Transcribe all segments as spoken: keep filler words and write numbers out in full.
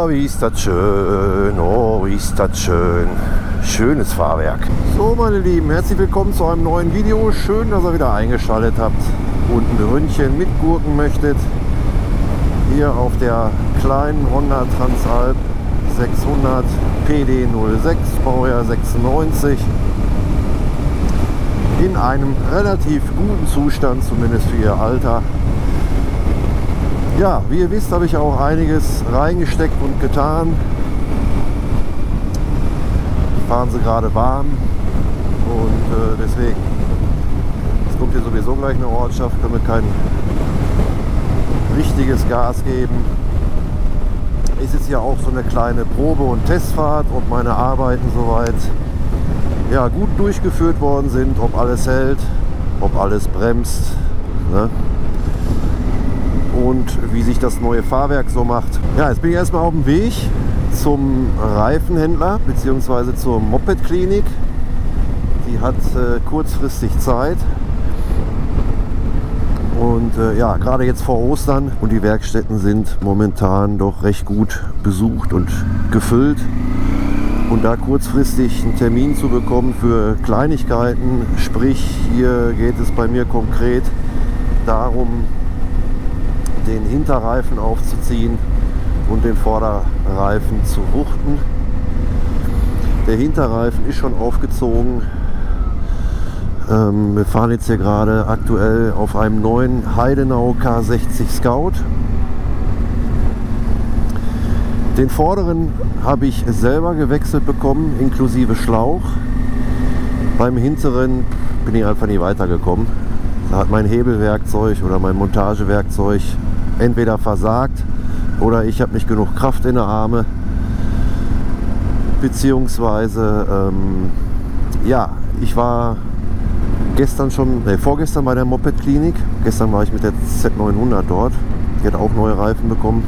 Oh, wie ist das schön, oh, wie ist das schön. Schönes Fahrwerk. So, meine Lieben, herzlich willkommen zu einem neuen Video. Schön, dass ihr wieder eingeschaltet habt und ein Ründchen mitgurken möchtet. Hier auf der kleinen Honda Transalp sechshundert P D null sechs, Baujahr sechsundneunzig. In einem relativ guten Zustand, zumindest für ihr Alter. Ja, wie ihr wisst, habe ich auch einiges reingesteckt und getan. Fahren sie gerade warm und äh, deswegen, es kommt hier sowieso gleich eine Ortschaft, können wir kein richtiges Gas geben. Ist jetzt hier auch so eine kleine Probe- und Testfahrt, ob meine Arbeiten soweit ja, gut durchgeführt worden sind, ob alles hält, ob alles bremst, ne? Und wie sich das neue Fahrwerk so macht. Ja, jetzt bin ich erstmal auf dem Weg zum Reifenhändler bzw. zur Moped-Klinik. Die hat äh, kurzfristig Zeit. Und äh, ja, gerade jetzt vor Ostern und die Werkstätten sind momentan doch recht gut besucht und gefüllt. Und da kurzfristig einen Termin zu bekommen für Kleinigkeiten, sprich hier geht es bei mir konkret darum, den Hinterreifen aufzuziehen und den Vorderreifen zu wuchten. Der Hinterreifen ist schon aufgezogen. Ähm, wir fahren jetzt hier gerade aktuell auf einem neuen Heidenau K sechzig Scout. Den vorderen habe ich selber gewechselt bekommen, inklusive Schlauch. Beim hinteren bin ich einfach nie weitergekommen. Da hat mein Hebelwerkzeug oder mein Montagewerkzeug entweder versagt oder ich habe nicht genug Kraft in den Arme, beziehungsweise ähm, ja, ich war gestern schon, nee, vorgestern bei der Moped-Klinik, gestern war ich mit der Z neunhundert dort, die hat auch neue Reifen bekommen,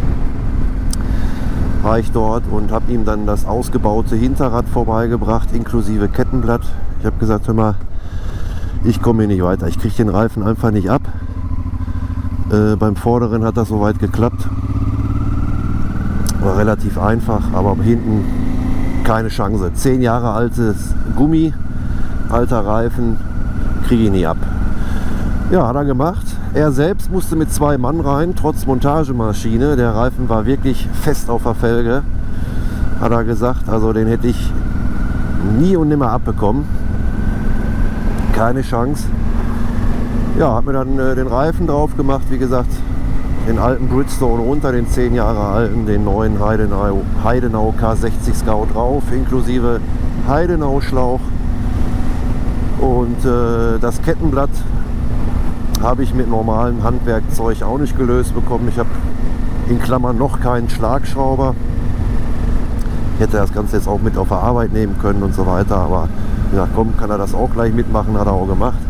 war ich dort und habe ihm dann das ausgebaute Hinterrad vorbeigebracht, inklusive Kettenblatt. Ich habe gesagt, hör mal, ich komme hier nicht weiter, ich kriege den Reifen einfach nicht ab. Äh, beim vorderen hat das soweit geklappt. War relativ einfach, aber hinten keine Chance. Zehn Jahre altes Gummi, alter Reifen, kriege ich nie ab. Ja, hat er gemacht. Er selbst musste mit zwei Mann rein, trotz Montagemaschine. Der Reifen war wirklich fest auf der Felge, hat er gesagt. Also den hätte ich nie und nimmer abbekommen. Keine Chance. Ja, hat mir dann äh, den Reifen drauf gemacht, wie gesagt, den alten Bridgestone runter, den zehn Jahre alten, den neuen Heidenau, Heidenau K sechzig Scout drauf, inklusive Heidenau Schlauch. Und äh, das Kettenblatt habe ich mit normalem Handwerkzeug auch nicht gelöst bekommen. Ich habe in Klammern noch keinen Schlagschrauber. Ich hätte das Ganze jetzt auch mit auf der Arbeit nehmen können und so weiter, aber ja, komm, kann er das auch gleich mitmachen, hat er auch gemacht.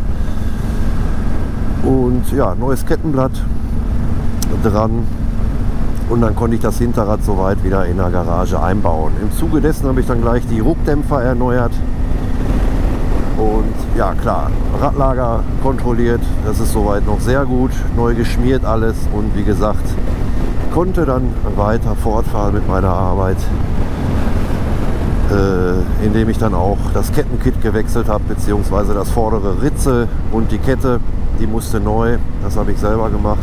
Und ja, neues Kettenblatt dran und dann konnte ich das Hinterrad soweit wieder in der Garage einbauen. Im Zuge dessen habe ich dann gleich die Ruckdämpfer erneuert und ja klar, Radlager kontrolliert, das ist soweit noch sehr gut, neu geschmiert alles und wie gesagt, konnte dann weiter fortfahren mit meiner Arbeit, äh, indem ich dann auch das Kettenkit gewechselt habe, beziehungsweise das vordere Ritzel und die Kette. Die musste neu, das habe ich selber gemacht.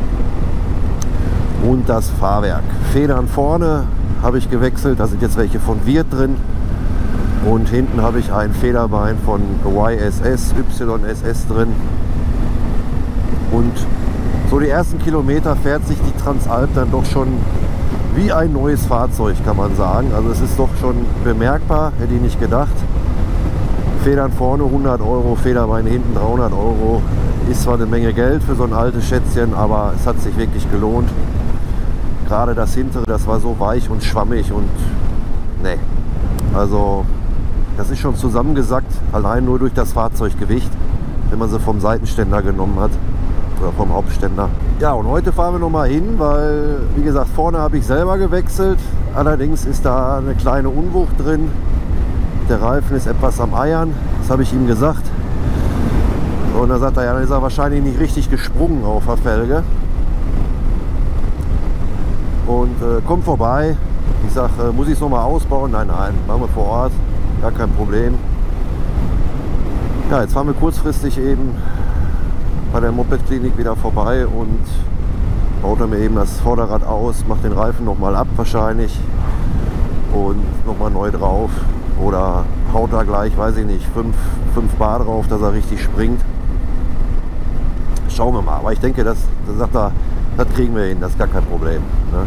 Und das Fahrwerk. Federn vorne habe ich gewechselt, da sind jetzt welche von Wirt drin. Und hinten habe ich ein Federbein von Y S S, Y S S drin. Und so die ersten Kilometer fährt sich die Transalp dann doch schon wie ein neues Fahrzeug, kann man sagen. Also es ist doch schon bemerkbar, hätte ich nicht gedacht. Federn vorne hundert Euro, Federbein hinten dreihundert Euro. Ist zwar eine Menge Geld für so ein altes Schätzchen, aber es hat sich wirklich gelohnt. Gerade das hintere, das war so weich und schwammig und ne. Also das ist schon zusammengesackt, allein nur durch das Fahrzeuggewicht, wenn man sie vom Seitenständer genommen hat oder vom Hauptständer. Ja, und heute fahren wir noch mal hin, weil wie gesagt, vorne habe ich selber gewechselt. Allerdings ist da eine kleine Unwucht drin. Der Reifen ist etwas am Eiern, das habe ich ihm gesagt. Und dann sagt er, ja, dann ist er wahrscheinlich nicht richtig gesprungen auf der Felge. und äh, kommt vorbei. Ich sage, äh, muss ich es nochmal ausbauen? Nein, nein, machen wir vor Ort, gar kein Problem. Ja, jetzt fahren wir kurzfristig eben bei der Moped-Klinik wieder vorbei und baut er mir eben das Vorderrad aus, macht den Reifen nochmal ab wahrscheinlich und nochmal neu drauf oder haut da gleich, weiß ich nicht, fünf Bar drauf, dass er richtig springt. Schauen wir mal, aber ich denke, das, das sagt er, das kriegen wir hin, das ist gar kein Problem.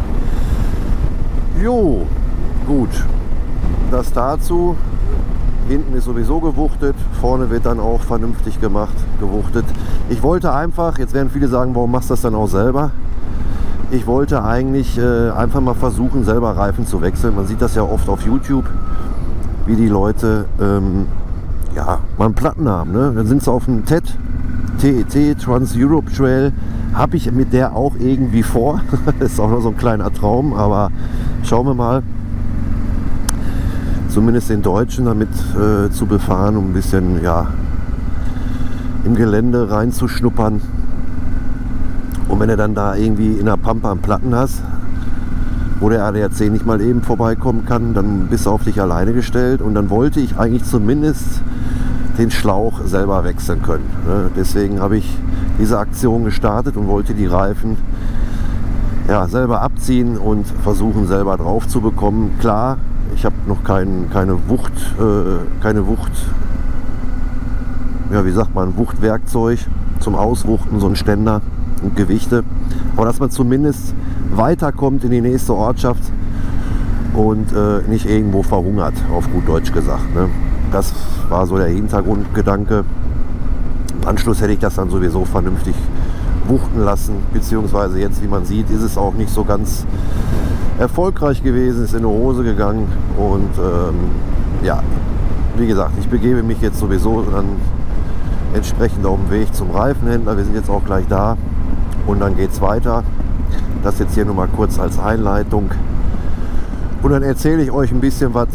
Ne? Jo, gut, das dazu. Hinten ist sowieso gewuchtet, vorne wird dann auch vernünftig gemacht, gewuchtet. Ich wollte einfach, jetzt werden viele sagen, warum machst du das dann auch selber? Ich wollte eigentlich äh, einfach mal versuchen, selber Reifen zu wechseln. Man sieht das ja oft auf YouTube, wie die Leute ähm, ja, mal einen Platten haben. Ne? Dann sind sie auf dem T E T, T E T, Trans-Europe Trail. Habe ich mit der auch irgendwie vor. Das ist auch noch so ein kleiner Traum, aber schauen wir mal. Zumindest den Deutschen damit äh, zu befahren, um ein bisschen ja, im Gelände reinzuschnuppern. Und wenn du dann da irgendwie in der Pampa einen Platten hast, wo der A D A C nicht mal eben vorbeikommen kann, dann bist du auf dich alleine gestellt. Und dann wollte ich eigentlich zumindest den Schlauch selber wechseln können. Ne? Deswegen habe ich diese Aktion gestartet und wollte die Reifen ja, selber abziehen und versuchen selber drauf zu bekommen. Klar, ich habe noch kein, keine Wucht, äh, keine Wucht, ja wie sagt man, Wuchtwerkzeug zum Auswuchten, so ein Ständer und Gewichte. Aber dass man zumindest weiterkommt in die nächste Ortschaft und äh, nicht irgendwo verhungert, auf gut Deutsch gesagt. Ne? Das war so der Hintergrundgedanke. Im Anschluss hätte ich das dann sowieso vernünftig wuchten lassen, beziehungsweise jetzt, wie man sieht, ist es auch nicht so ganz erfolgreich gewesen, ist in die Hose gegangen und ähm, ja, wie gesagt, ich begebe mich jetzt sowieso dann entsprechend auf dem Weg zum Reifenhändler. Wir sind jetzt auch gleich da und dann geht es weiter. Das jetzt hier nur mal kurz als Einleitung und dann erzähle ich euch ein bisschen was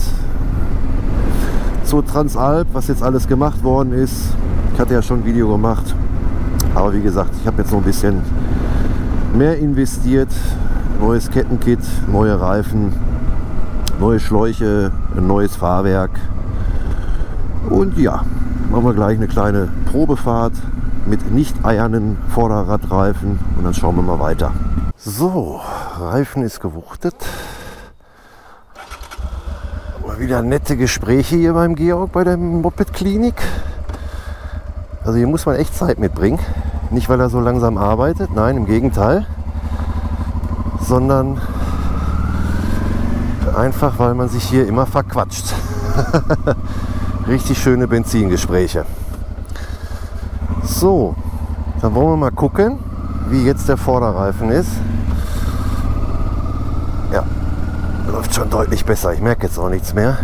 zur Transalp, was jetzt alles gemacht worden ist. Ich hatte ja schon ein Video gemacht, aber wie gesagt, ich habe jetzt noch ein bisschen mehr investiert. Neues Kettenkit, neue Reifen, neue Schläuche, ein neues Fahrwerk. Und ja, machen wir gleich eine kleine Probefahrt mit nicht eiernen Vorderradreifen und dann schauen wir mal weiter. So, Reifen ist gewuchtet. Mal wieder nette Gespräche hier beim Georg bei der Moped-Klinik. Also hier muss man echt Zeit mitbringen. Nicht, weil er so langsam arbeitet, nein, im Gegenteil. Sondern einfach, weil man sich hier immer verquatscht. Richtig schöne Benzingespräche. So, dann wollen wir mal gucken, wie jetzt der Vorderreifen ist. Ja, läuft schon deutlich besser. Ich merke jetzt auch nichts mehr.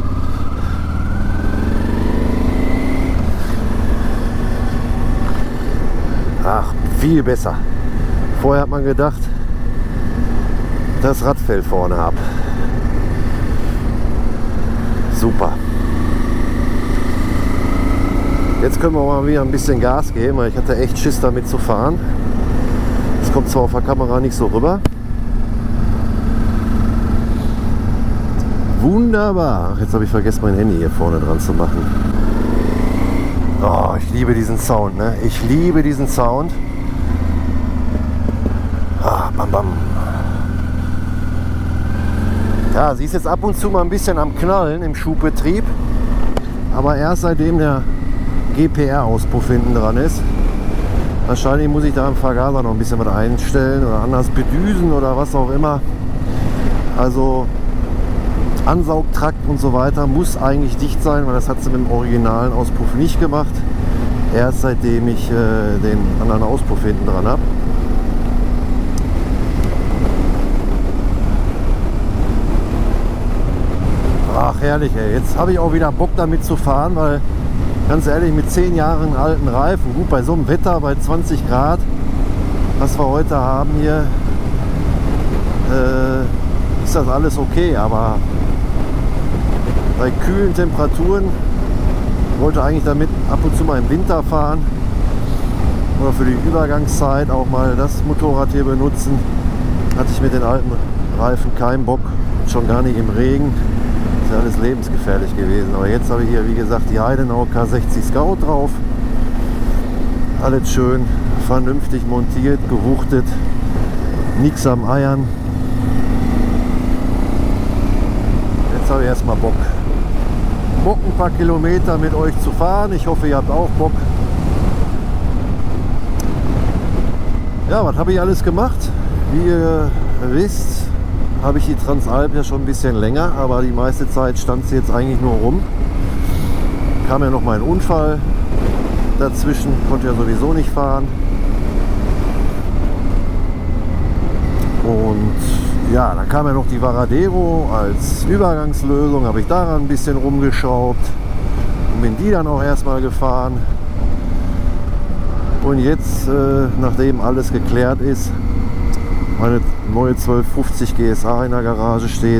Ach, viel besser. Vorher hat man gedacht, das Rad fällt vorne ab. Super. Jetzt können wir mal wieder ein bisschen Gas geben, weil ich hatte echt Schiss damit zu fahren. Das kommt zwar auf der Kamera nicht so rüber. Wunderbar. Ach, jetzt habe ich vergessen, mein Handy hier vorne dran zu machen. Oh, ich liebe diesen Sound, ne? Ich liebe diesen Sound. Ah, bam, bam. Ja, sie ist jetzt ab und zu mal ein bisschen am Knallen im Schubbetrieb, aber erst seitdem der G P R-Auspuff hinten dran ist. Wahrscheinlich muss ich da im Vergaser noch ein bisschen was einstellen oder anders bedüsen oder was auch immer. Also Ansaugtrakt und so weiter muss eigentlich dicht sein, weil das hat sie mit dem originalen Auspuff nicht gemacht. Erst seitdem ich äh, den anderen Auspuff hinten dran habe. Ach herrlich, ey. Jetzt habe ich auch wieder Bock damit zu fahren, weil ganz ehrlich, mit zehn Jahren alten Reifen, gut bei so einem Wetter, bei zwanzig Grad, was wir heute haben hier, äh, ist das alles okay, aber bei kühlen Temperaturen wollte eigentlich damit ab und zu mal im Winter fahren oder für die Übergangszeit auch mal das Motorrad hier benutzen. hatte ich mit den alten Reifen keinen Bock, schon gar nicht im Regen. Ist ja alles lebensgefährlich gewesen. Aber jetzt habe ich hier, wie gesagt, die Heidenau K sechzig Scout drauf. Alles schön vernünftig montiert, gewuchtet, nichts am Eiern. Jetzt habe ich erstmal Bock. Bock ein paar Kilometer mit euch zu fahren. Ich hoffe, ihr habt auch Bock. Ja, was habe ich alles gemacht? Wie ihr wisst, habe ich die Transalp ja schon ein bisschen länger, aber die meiste Zeit stand sie jetzt eigentlich nur rum. Kam ja noch mal ein Unfall dazwischen, konnte ja sowieso nicht fahren. Und ja, dann kam ja noch die Varadero als Übergangslösung, habe ich daran ein bisschen rumgeschraubt und bin die dann auch erstmal gefahren. Und jetzt, äh, nachdem alles geklärt ist, meine neue zwölf fünfzig G S A in der Garage steht,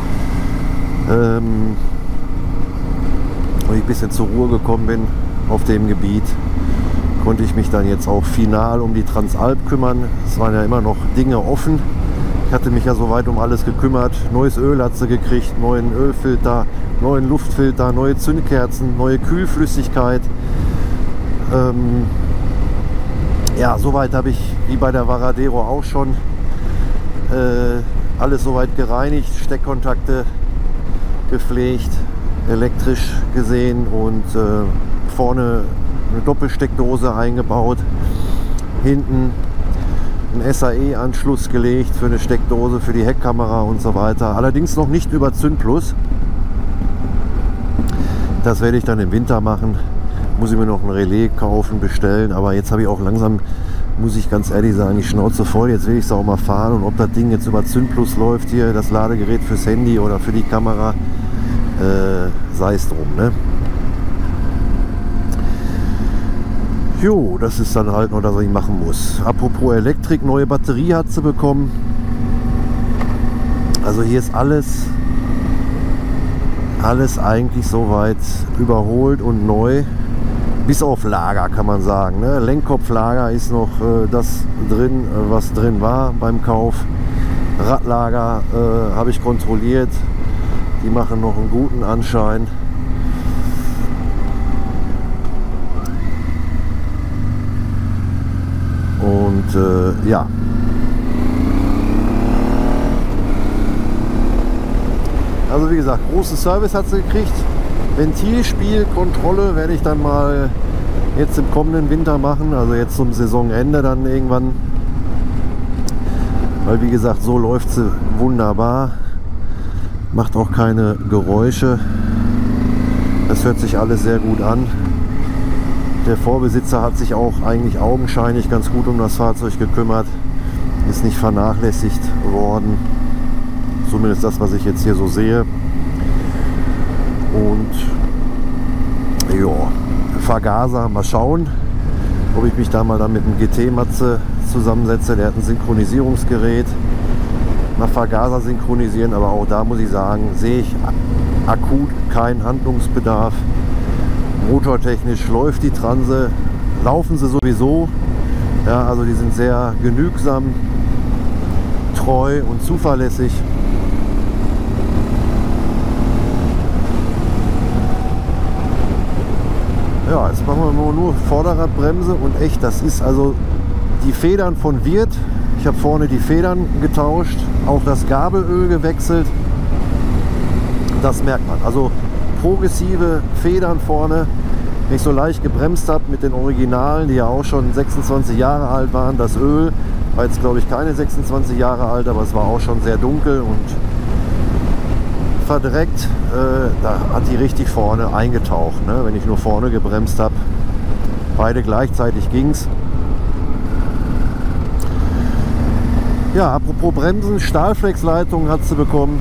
ähm, und ich ein bisschen zur Ruhe gekommen bin auf dem Gebiet, konnte ich mich dann jetzt auch final um die Transalp kümmern. Es waren ja immer noch Dinge offen. Ich hatte mich ja soweit um alles gekümmert. Neues Öl hat sie gekriegt, neuen Ölfilter, neuen Luftfilter, neue Zündkerzen, neue Kühlflüssigkeit. Ähm, ja, soweit habe ich wie bei der Varadero auch schon äh, alles soweit gereinigt, Steckkontakte gepflegt, elektrisch gesehen und äh, vorne eine Doppelsteckdose eingebaut, hinten einen S A E-Anschluss gelegt für eine Steckdose für die Heckkamera und so weiter. Allerdings noch nicht über Zündplus. Das werde ich dann im Winter machen. Muss ich mir noch ein Relais kaufen, bestellen. Aber jetzt habe ich auch langsam, muss ich ganz ehrlich sagen, die Schnauze voll. Jetzt will ich es auch mal fahren. Und ob das Ding jetzt über Zündplus läuft, hier das Ladegerät fürs Handy oder für die Kamera, äh, sei es drum, ne? Jo, das ist dann halt noch das, was ich machen muss. Apropos Elektrik, neue Batterie hat sie bekommen. Also hier ist alles, alles eigentlich soweit überholt und neu. Bis auf Lager, kann man sagen, ne? Lenkkopflager ist noch äh, das drin, äh, was drin war beim Kauf. Radlager äh, habe ich kontrolliert. Die machen noch einen guten Anschein. Und äh, ja, also wie gesagt, großen Service hat sie gekriegt. Ventilspielkontrolle werde ich dann mal jetzt im kommenden Winter machen, also jetzt zum Saisonende dann irgendwann. Weil wie gesagt, so läuft sie wunderbar, macht auch keine Geräusche. Das hört sich alles sehr gut an. Der Vorbesitzer hat sich auch eigentlich augenscheinlich ganz gut um das Fahrzeug gekümmert, ist nicht vernachlässigt worden, zumindest das, was ich jetzt hier so sehe. Und ja, Vergaser, mal schauen, ob ich mich da mal dann mit dem G T-Matze zusammensetze. Der hat ein Synchronisierungsgerät, mal Vergaser synchronisieren, aber auch da muss ich sagen, sehe ich akut keinen Handlungsbedarf. Motortechnisch läuft die Transe, laufen sie sowieso, ja, also die sind sehr genügsam, treu und zuverlässig. Ja, jetzt machen wir nur Vorderradbremse und echt, das ist also die Federn von Wirth. Ich habe vorne die Federn getauscht, auch das Gabelöl gewechselt. Das merkt man. Also progressive Federn vorne. Wenn ich so leicht gebremst habe mit den Originalen, die ja auch schon sechsundzwanzig Jahre alt waren, das Öl war jetzt glaube ich keine sechsundzwanzig Jahre alt, aber es war auch schon sehr dunkel und verdreckt. Äh, da hat die richtig vorne eingetaucht, ne? Wenn ich nur vorne gebremst habe. Beide gleichzeitig ging's. Ja, apropos Bremsen, Stahlflexleitung hat sie bekommen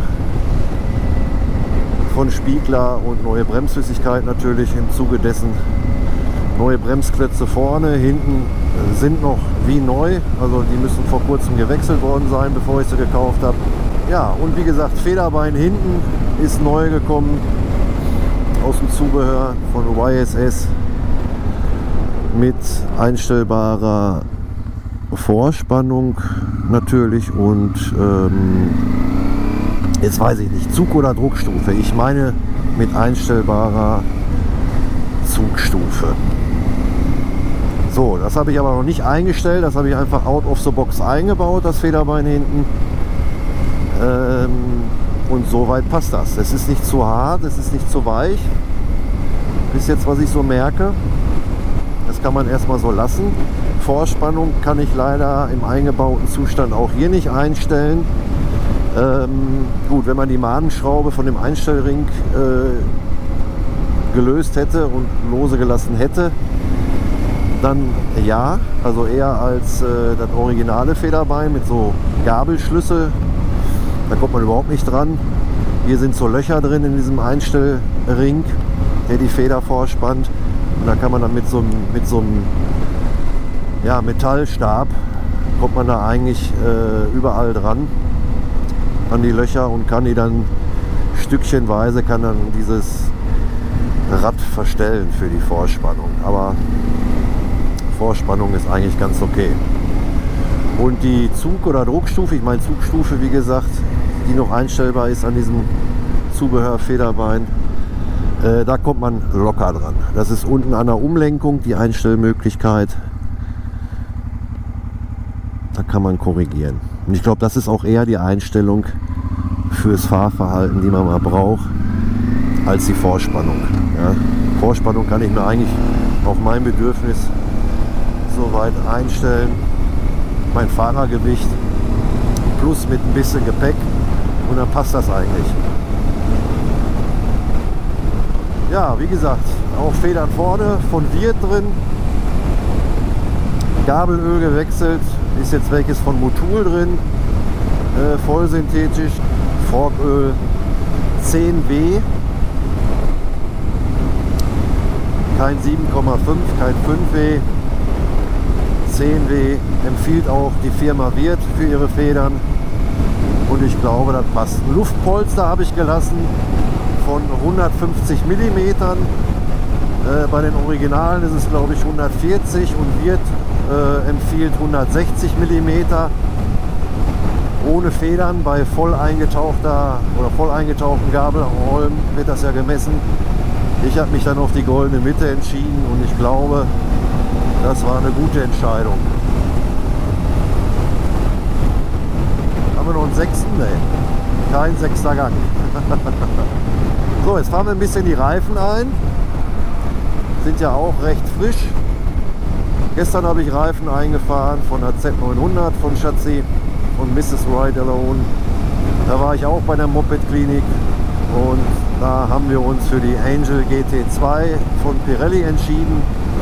von Spiegler und neue Bremsflüssigkeit natürlich im Zuge dessen. Neue Bremsklötze vorne, hinten sind noch wie neu, also die müssen vor kurzem gewechselt worden sein, bevor ich sie gekauft habe. Ja, und wie gesagt, Federbein hinten ist neu gekommen aus dem Zubehör von Y S S mit einstellbarer Vorspannung natürlich und ähm, jetzt weiß ich nicht, Zug oder Druckstufe. Ich meine mit einstellbarer Zugstufe. So, das habe ich aber noch nicht eingestellt, das habe ich einfach out of the box eingebaut, das Federbein hinten. Ähm, und soweit passt das. Es ist nicht zu hart, es ist nicht zu weich. Bis jetzt, was ich so merke. Das kann man erstmal so lassen. Vorspannung kann ich leider im eingebauten Zustand auch hier nicht einstellen. Ähm, gut, wenn man die Madenschraube von dem Einstellring äh, gelöst hätte und lose gelassen hätte, dann ja, also eher als äh, das originale Federbein mit so Gabelschlüssel. Da kommt man überhaupt nicht dran. Hier sind so Löcher drin in diesem Einstellring, der die Feder vorspannt. Und da kann man dann mit so einem, mit so einem ja, Metallstab, kommt man da eigentlich äh, überall dran an die Löcher und kann die dann stückchenweise, kann dann dieses Rad verstellen für die Vorspannung. Aber Vorspannung ist eigentlich ganz okay. Und die Zug- oder Druckstufe, ich meine Zugstufe, wie gesagt, die noch einstellbar ist an diesem Zubehör-Federbein, äh, da kommt man locker dran. Das ist unten an der Umlenkung die Einstellmöglichkeit. Da kann man korrigieren. Und ich glaube, das ist auch eher die Einstellung fürs Fahrverhalten, die man mal braucht, als die Vorspannung. Ja. Vorspannung kann ich mir eigentlich auf mein Bedürfnis soweit einstellen. Mein Fahrergewicht plus mit ein bisschen Gepäck und dann passt das eigentlich. Ja, wie gesagt, auch Federn vorne von Wirt drin. Gabelöl gewechselt, ist jetzt welches von Motul drin, äh, vollsynthetisch, Forköl zehn W, kein sieben Komma fünf, kein fünf W, zehn W, empfiehlt auch die Firma Wirt für ihre Federn und ich glaube, das passt. Ein Luftpolster habe ich gelassen von hundertfünfzig Millimetern. Äh, bei den Originalen ist es glaube ich hundertvierzig und Wirt äh, empfiehlt hundertsechzig Millimeter. Ohne Federn bei voll eingetauchter oder voll eingetauchten Gabelrollen wird das ja gemessen. Ich habe mich dann auf die goldene Mitte entschieden und ich glaube, das war eine gute Entscheidung. Haben wir noch einen sechsten? Nee, kein sechster Gang. So, jetzt fahren wir ein bisschen die Reifen ein. Sind ja auch recht frisch. Gestern habe ich Reifen eingefahren von der Z neunhundert von Chassis von Misses Ride Alone. Da war ich auch bei der Moped-Klinik und da haben wir uns für die Angel G T zwei von Pirelli entschieden.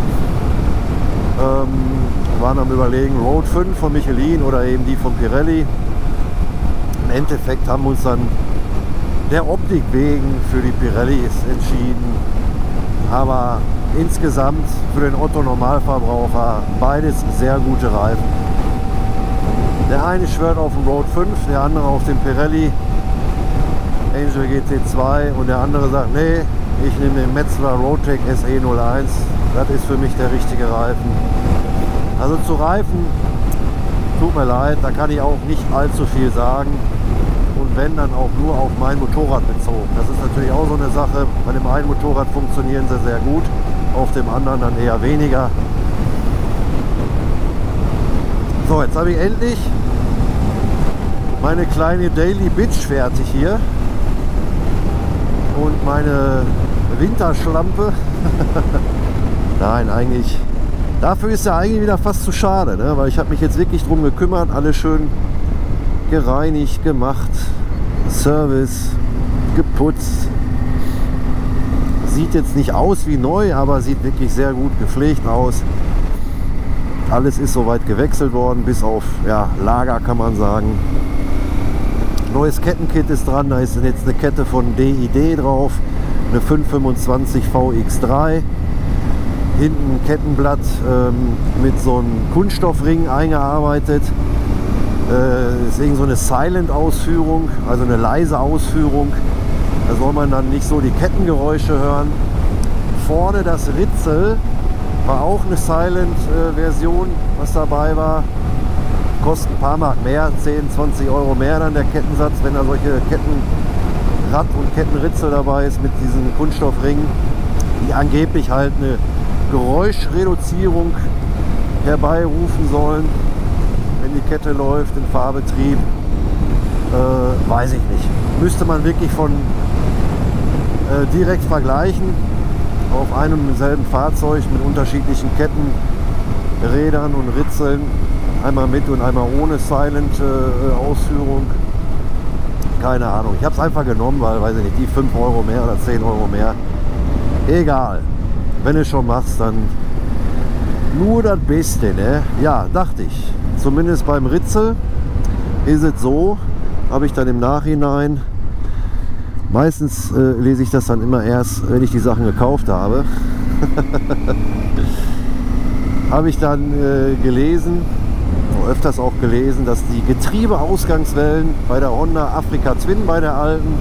Ähm, waren am Überlegen Road fünf von Michelin oder eben die von Pirelli. Im Endeffekt haben wir uns dann der Optik wegen für die Pirellis entschieden. Aber insgesamt für den Otto-Normalverbraucher beides sehr gute Reifen. Der eine schwört auf den Road fünf, der andere auf den Pirelli Angel G T zwei und der andere sagt, nee, ich nehme den Metzler Roadtec S E null eins, das ist für mich der richtige Reifen. Also zu Reifen, tut mir leid, da kann ich auch nicht allzu viel sagen und wenn, dann auch nur auf mein Motorrad bezogen. Das ist natürlich auch so eine Sache, bei dem einen Motorrad funktionieren sie sehr gut, auf dem anderen dann eher weniger. So, jetzt habe ich endlich meine kleine Daily Bitch fertig hier und meine Winterschlampe. Nein, eigentlich, dafür ist ja eigentlich wieder fast zu schade, ne? Weil ich habe mich jetzt wirklich drum gekümmert, alles schön gereinigt, gemacht, Service, geputzt. Sieht jetzt nicht aus wie neu, aber sieht wirklich sehr gut gepflegt aus. Alles ist soweit gewechselt worden, bis auf ja, Lager kann man sagen. Neues Kettenkit ist dran, da ist jetzt eine Kette von D I D drauf, eine fünf fünfundzwanzig V X drei. Hinten ein Kettenblatt ähm, mit so einem Kunststoffring eingearbeitet. Äh, deswegen so eine Silent-Ausführung, also eine leise Ausführung. Da soll man dann nicht so die Kettengeräusche hören. Vorne das Ritzel war auch eine Silent-Version, was dabei war. kostet ein paar Mark mehr, zehn, zwanzig Euro mehr dann der Kettensatz, wenn da solche Kettenrad- und Kettenritzel dabei ist mit diesen Kunststoffringen, die angeblich halt eine Geräuschreduzierung herbeirufen sollen, wenn die Kette läuft im Fahrbetrieb. Äh, weiß ich nicht. Müsste man wirklich von äh, direkt vergleichen auf einem und selben Fahrzeug mit unterschiedlichen Ketten, Rädern und Ritzeln, einmal mit und einmal ohne Silent-Ausführung. Äh, Keine Ahnung. Ich habe es einfach genommen, weil, weiß ich nicht, die fünf Euro mehr oder zehn Euro mehr. Egal. Wenn du es schon machst, dann nur das Beste, ne? Ja, dachte ich. Zumindest beim Ritzel ist es so, habe ich dann im Nachhinein, meistens äh, lese ich das dann immer erst, wenn ich die Sachen gekauft habe, habe ich dann äh, gelesen, öfters auch gelesen, dass die Getriebeausgangswellen bei der Honda Africa Twin, bei der alten,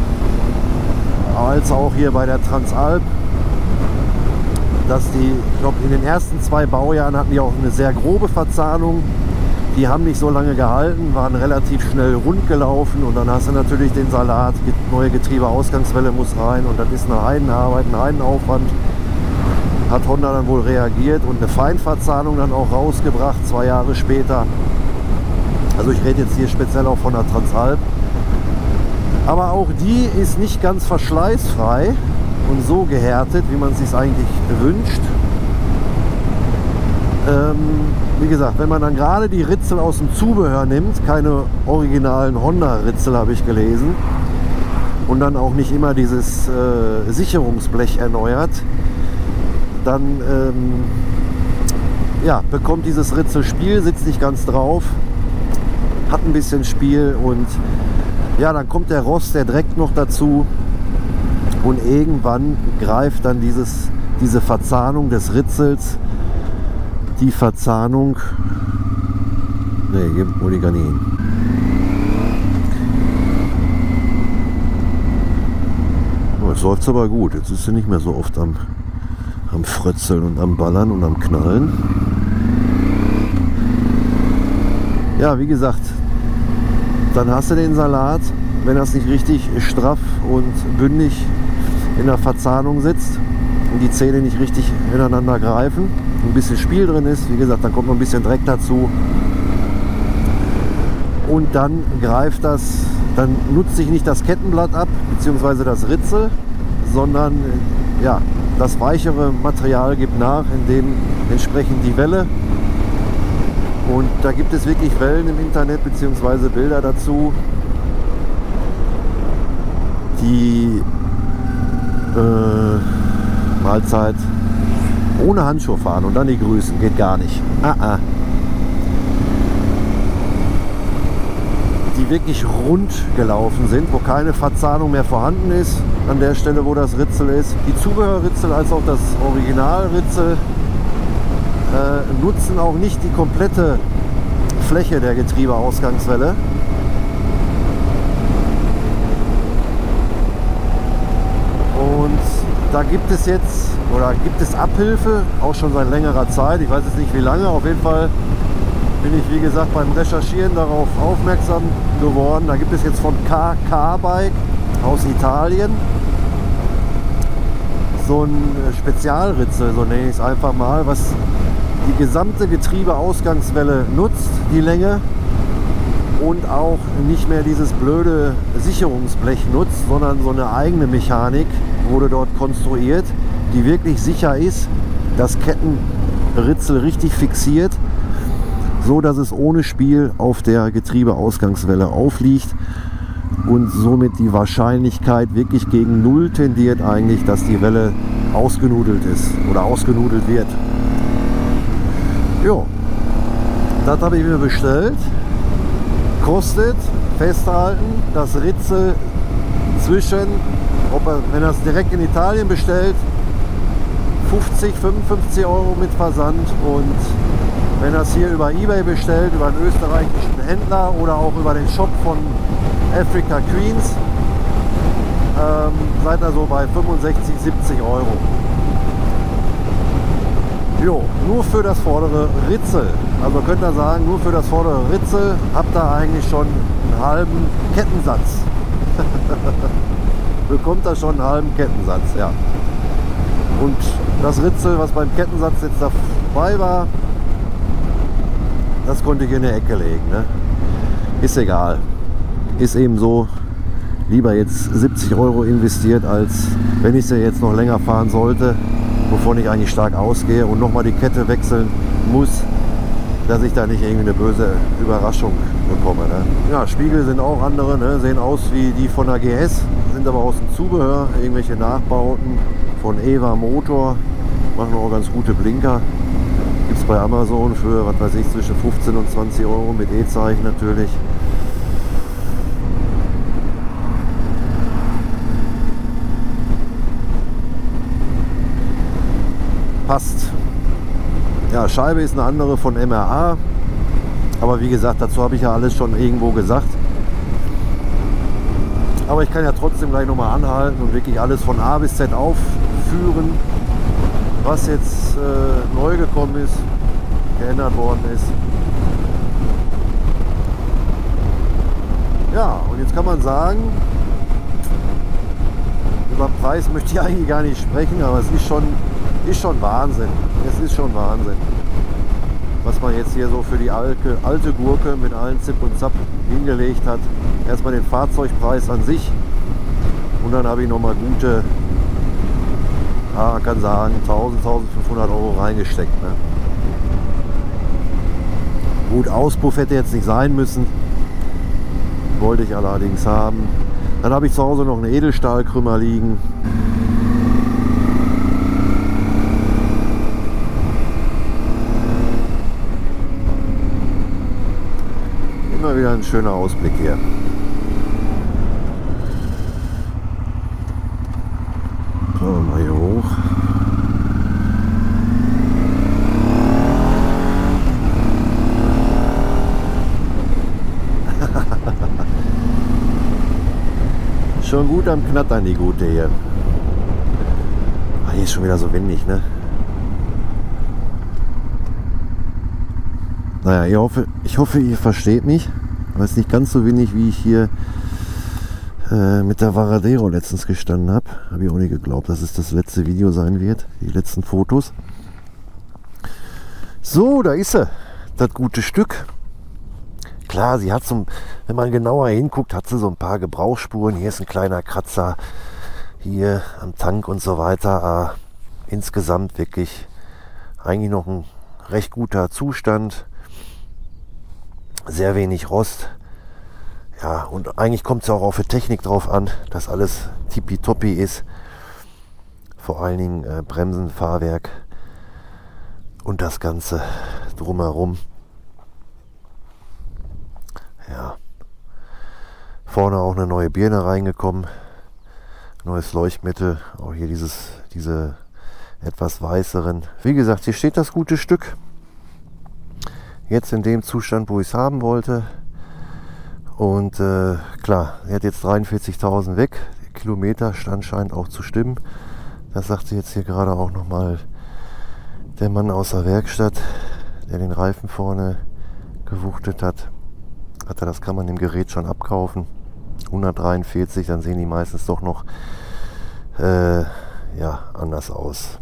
als auch hier bei der Transalp, dass die, ich glaube, in den ersten zwei Baujahren hatten die auch eine sehr grobe Verzahnung. Die haben nicht so lange gehalten, waren relativ schnell rund gelaufen und dann hast du natürlich den Salat, neue Getriebeausgangswelle muss rein und das ist eine Heidenarbeit, ein Heidenaufwand. Hat Honda dann wohl reagiert und eine Feinverzahnung dann auch rausgebracht, zwei Jahre später. Also ich rede jetzt hier speziell auch von der Transalp. Aber auch die ist nicht ganz verschleißfrei und so gehärtet, wie man es sich eigentlich wünscht. Ähm, wie gesagt, wenn man dann gerade die Ritzel aus dem Zubehör nimmt, keine originalen Honda-Ritzel habe ich gelesen, und dann auch nicht immer dieses äh, Sicherungsblech erneuert, dann ähm, ja, bekommt dieses Ritzel Spiel, sitzt nicht ganz drauf, hat ein bisschen Spiel und ja, dann kommt der Rost, der Dreck noch dazu. Und irgendwann greift dann dieses, diese Verzahnung des Ritzels, die Verzahnung, ne, hier muss ich gar nicht hin. Oh, jetzt läuft es aber gut, jetzt ist sie nicht mehr so oft am, am Frötzeln und am Ballern und am Knallen. Ja, wie gesagt, dann hast du den Salat, wenn das nicht richtig straff und bündig in der Verzahnung sitzt und die Zähne nicht richtig ineinander greifen, ein bisschen Spiel drin ist, wie gesagt, dann kommt noch ein bisschen Dreck dazu und dann greift das, dann nutzt sich nicht das Kettenblatt ab, beziehungsweise das Ritzel, sondern ja, das weichere Material gibt nach, in dem entsprechend die Welle, und da gibt es wirklich Wellen im Internet, beziehungsweise Bilder dazu, die äh, Mahlzeit ohne Handschuhe fahren und dann die grüßen, geht gar nicht. Ah, ah. Die wirklich rund gelaufen sind, wo keine Verzahnung mehr vorhanden ist, an der Stelle, wo das Ritzel ist. Die Zubehörritzel als auch das Originalritzel äh, nutzen auch nicht die komplette Fläche der Getriebeausgangswelle. Und da gibt es jetzt, oder gibt es Abhilfe, auch schon seit längerer Zeit, ich weiß jetzt nicht wie lange, auf jeden Fall bin ich, wie gesagt, beim Recherchieren darauf aufmerksam geworden. Da gibt es jetzt von K K Bike aus Italien so ein Spezialritzel, so nenne ich es einfach mal, was die gesamte Getriebeausgangswelle nutzt, die Länge, und auch nicht mehr dieses blöde Sicherungsblech nutzt, sondern so eine eigene Mechanik wurde dort konstruiert, die wirklich sicher ist, das Kettenritzel richtig fixiert, so dass es ohne Spiel auf der Getriebeausgangswelle aufliegt und somit die Wahrscheinlichkeit wirklich gegen Null tendiert eigentlich, dass die Welle ausgenudelt ist oder ausgenudelt wird. Jo, das habe ich mir bestellt. Kostet, festhalten, das Ritzel zwischen, ob er, wenn er es direkt in Italien bestellt, fünfzig, fünfundfünfzig Euro mit Versand, und wenn er es hier über eBay bestellt, über einen österreichischen Händler oder auch über den Shop von Africa Queens, ähm, seid ihr so bei fünfundsechzig, siebzig Euro. Jo, nur für das vordere Ritzel. Also könnt ihr sagen, nur für das vordere Ritzel habt ihr eigentlich schon einen halben Kettensatz. Bekommt ihr schon einen halben Kettensatz, ja. Und das Ritzel, was beim Kettensatz jetzt dabei war, das konnte ich in der Ecke legen. Ne? Ist egal. Ist eben so. Lieber jetzt siebzig Euro investiert, als wenn ich sie jetzt noch länger fahren sollte, wovon ich eigentlich stark ausgehe und nochmal die Kette wechseln muss, dass ich da nicht irgendwie eine böse Überraschung bekomme. Ne? Ja, Spiegel sind auch andere, ne? Sehen aus wie die von der G S, sind aber aus dem Zubehör, irgendwelche Nachbauten von Eva Motor, machen auch ganz gute Blinker. Gibt es bei Amazon für, was weiß ich, zwischen fünfzehn und zwanzig Euro mit E-Zeichen natürlich. Passt. Ja, Scheibe ist eine andere von M R A, aber wie gesagt, dazu habe ich ja alles schon irgendwo gesagt. Aber ich kann ja trotzdem gleich nochmal anhalten und wirklich alles von A bis Z aufführen, was jetzt äh, neu gekommen ist, geändert worden ist. Ja, und jetzt kann man sagen, über den Preis möchte ich eigentlich gar nicht sprechen, aber es ist schon Ist schon Wahnsinn. Es ist schon Wahnsinn, was man jetzt hier so für die alte, alte Gurke mit allen Zip und Zap hingelegt hat. Erstmal den Fahrzeugpreis an sich und dann habe ich noch mal gute, ja, kann sagen, tausend, tausendfünfhundert Euro reingesteckt. Ne? Gut, Auspuff hätte jetzt nicht sein müssen, wollte ich allerdings haben. Dann habe ich zu Hause noch einen Edelstahlkrümmer liegen. Immer wieder ein schöner Ausblick hier. So, mal hier hoch. Schon gut am Knattern, die gute hier. Ah, hier ist schon wieder so windig, ne? Naja, ich hoffe, ich hoffe, ihr versteht mich. Aber es ist nicht ganz so windig, wie ich hier äh, mit der Varadero letztens gestanden habe. Habe ich auch nicht geglaubt, dass es das letzte Video sein wird. Die letzten Fotos. So, da ist sie. Das gute Stück. Klar, sie hat so, wenn man genauer hinguckt, hat sie so ein paar Gebrauchsspuren. Hier ist ein kleiner Kratzer. Hier am Tank und so weiter. Aber insgesamt wirklich eigentlich noch ein recht guter Zustand. Sehr wenig Rost. Ja, und eigentlich kommt es auch auf die Technik drauf an, dass alles tippitoppi ist. Vor allen Dingen äh, Bremsen, Fahrwerk und das Ganze drumherum. Ja. Vorne auch eine neue Birne reingekommen. Neues Leuchtmittel. Auch hier dieses, diese etwas weißeren. Wie gesagt, hier steht das gute Stück. Jetzt in dem Zustand, wo ich es haben wollte. Und äh, klar, er hat jetzt dreiundvierzigtausend weg. Der Kilometerstand scheint auch zu stimmen. Das sagte jetzt hier gerade auch nochmal der Mann aus der Werkstatt, der den Reifen vorne gewuchtet hat. Hat er, das kann man im Gerät schon abkaufen. hundertdreiundvierzig, dann sehen die meistens doch noch äh, ja, anders aus.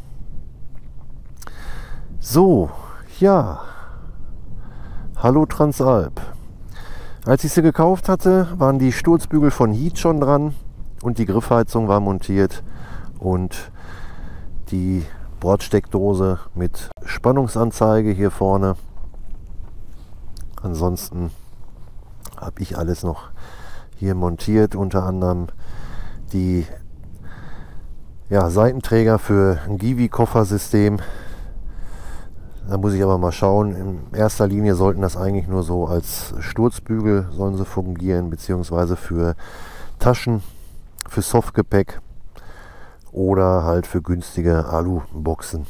So, ja. Hallo Transalp. Als ich sie gekauft hatte, waren die Sturzbügel von Heat schon dran und die Griffheizung war montiert und die Bordsteckdose mit Spannungsanzeige hier vorne. Ansonsten habe ich alles noch hier montiert, unter anderem die ja, Seitenträger für ein Givi-Koffersystem. Da muss ich aber mal schauen. In erster Linie sollten das eigentlich nur so als Sturzbügel sollen sie fungieren, beziehungsweise für Taschen, für Softgepäck oder halt für günstige Alu-Boxen.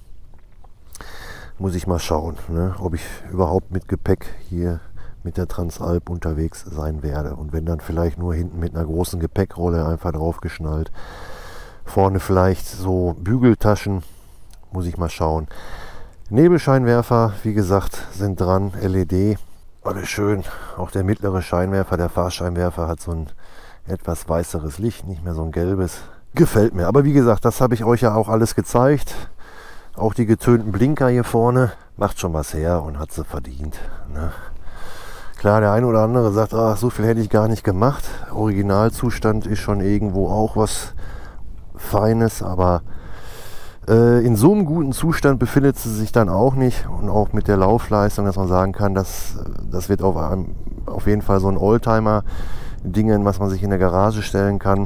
Muss ich mal schauen, ne, ob ich überhaupt mit Gepäck hier mit der Transalp unterwegs sein werde. Und wenn dann vielleicht nur hinten mit einer großen Gepäckrolle einfach draufgeschnallt. Vorne vielleicht so Bügeltaschen, muss ich mal schauen. Nebelscheinwerfer, wie gesagt, sind dran, L E D. Alles schön. Auch der mittlere Scheinwerfer, der Fahrscheinwerfer hat so ein etwas weißeres Licht, nicht mehr so ein gelbes. Gefällt mir. Aber wie gesagt, das habe ich euch ja auch alles gezeigt. Auch die getönten Blinker hier vorne. Macht schon was her und hat sie verdient. Ne? Klar, der eine oder andere sagt, ach, so viel hätte ich gar nicht gemacht. Originalzustand ist schon irgendwo auch was Feines, aber äh, in so einem guten Zustand befindet sie sich dann auch nicht. Und auch mit der Laufleistung, dass man sagen kann, dass, das wird auf, einem, auf jeden Fall so ein Oldtimer-Dingen, was man sich in der Garage stellen kann.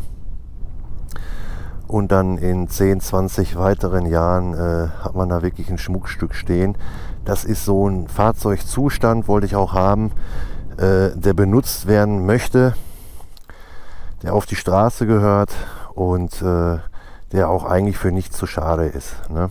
Und dann in zehn, zwanzig weiteren Jahren äh, hat man da wirklich ein Schmuckstück stehen. Das ist so ein Fahrzeugzustand, wollte ich auch haben, äh, der benutzt werden möchte, der auf die Straße gehört und äh, der auch eigentlich für nichts zu schade ist. Ne?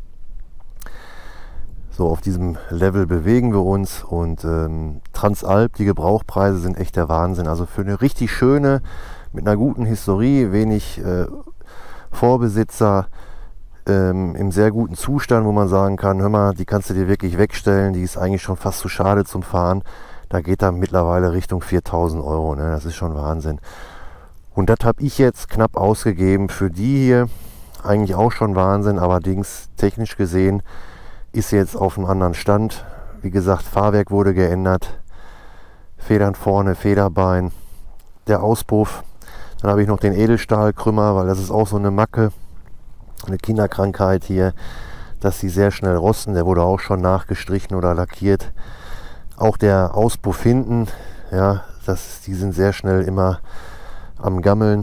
So, auf diesem Level bewegen wir uns und ähm, Transalp, die Gebrauchpreise sind echt der Wahnsinn. Also für eine richtig schöne, mit einer guten Historie, wenig äh, Vorbesitzer, ähm, im sehr guten Zustand, wo man sagen kann, hör mal, die kannst du dir wirklich wegstellen, die ist eigentlich schon fast zu schade zum Fahren. Da geht er mittlerweile Richtung viertausend Euro, ne? Das ist schon Wahnsinn. Und das habe ich jetzt knapp ausgegeben für die hier, eigentlich auch schon Wahnsinn, allerdings technisch gesehen ist sie jetzt auf einem anderen Stand. Wie gesagt, Fahrwerk wurde geändert, Federn vorne, Federbein, der Auspuff. Dann habe ich noch den Edelstahlkrümmer, weil das ist auch so eine Macke, eine Kinderkrankheit hier, dass sie sehr schnell rosten. Der wurde auch schon nachgestrichen oder lackiert. Auch der Auspuff hinten, ja, das, die sind sehr schnell immer am Gammeln.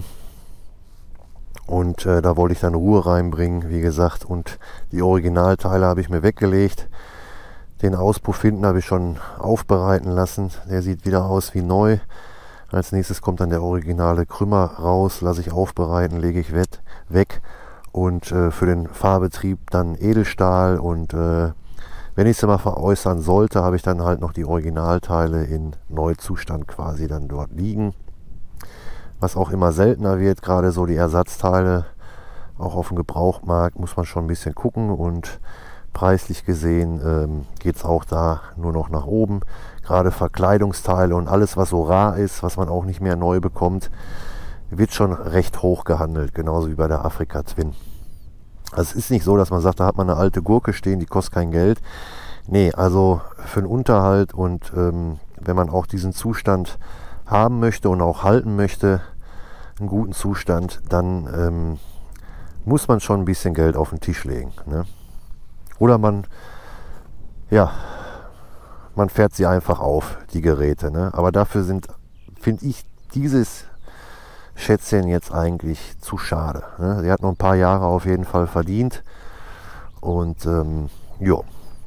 Und äh, da wollte ich dann Ruhe reinbringen, wie gesagt. Und die Originalteile habe ich mir weggelegt. Den Auspuff hinten habe ich schon aufbereiten lassen. Der sieht wieder aus wie neu. Als nächstes kommt dann der originale Krümmer raus, lasse ich aufbereiten, lege ich weg und äh, für den Fahrbetrieb dann Edelstahl und äh, wenn ich es mal veräußern sollte, habe ich dann halt noch die Originalteile in Neuzustand quasi dann dort liegen. Was auch immer seltener wird, gerade so die Ersatzteile, auch auf dem Gebrauchtmarkt muss man schon ein bisschen gucken und preislich gesehen ähm, geht es auch da nur noch nach oben. Gerade Verkleidungsteile und alles, was so rar ist, was man auch nicht mehr neu bekommt, wird schon recht hoch gehandelt, genauso wie bei der Afrika Twin. Also es ist nicht so, dass man sagt, da hat man eine alte Gurke stehen, die kostet kein Geld. Nee, also für den Unterhalt und ähm, wenn man auch diesen Zustand haben möchte und auch halten möchte, einen guten Zustand, dann ähm, muss man schon ein bisschen Geld auf den Tisch legen. Ne? Oder man, ja, man fährt sie einfach auf, die Geräte. Ne? Aber dafür sind, finde ich, dieses Schätzchen jetzt eigentlich zu schade. Ne? Sie hat noch ein paar Jahre auf jeden Fall verdient. Und ähm, jo.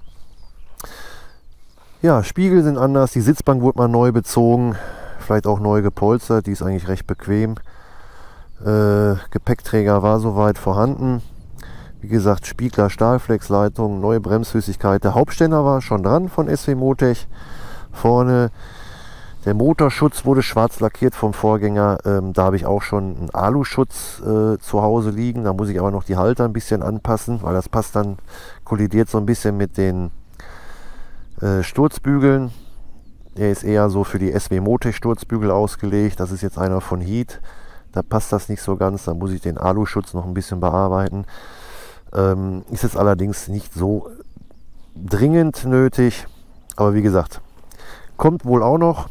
Ja, Spiegel sind anders. Die Sitzbank wurde mal neu bezogen. Vielleicht auch neu gepolstert. Die ist eigentlich recht bequem. Äh, Gepäckträger war soweit vorhanden. Wie gesagt, Spiegler, Stahlflexleitung, neue Bremsflüssigkeit. Der Hauptständer war schon dran von S W Motech. Vorne der Motorschutz wurde schwarz lackiert vom Vorgänger. Ähm, da habe ich auch schon einen Aluschutz äh, zu Hause liegen. Da muss ich aber noch die Halter ein bisschen anpassen, weil das passt dann, kollidiert so ein bisschen mit den äh, Sturzbügeln. Der ist eher so für die S W Motech Sturzbügel ausgelegt. Das ist jetzt einer von Heat. Da passt das nicht so ganz. Da muss ich den Aluschutz noch ein bisschen bearbeiten. Ähm, ist jetzt allerdings nicht so dringend nötig. Aber wie gesagt, kommt wohl auch noch.